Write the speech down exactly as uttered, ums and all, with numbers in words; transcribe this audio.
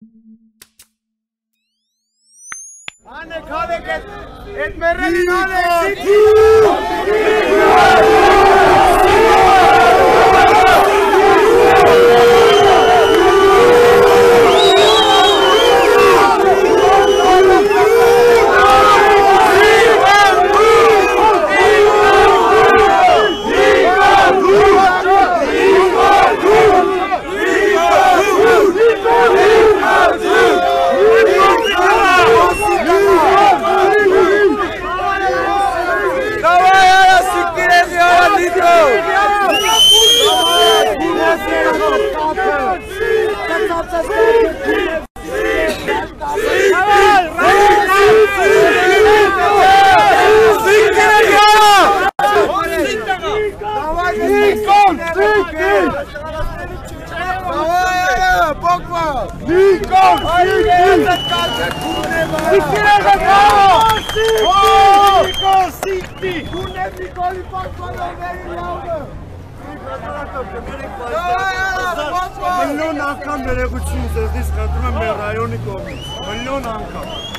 Ane khale ke et mere khale Milyon անգամ ներողություն ձեզնից խնդրում եմ մեր ռայոնի կողմից, milyon անգամ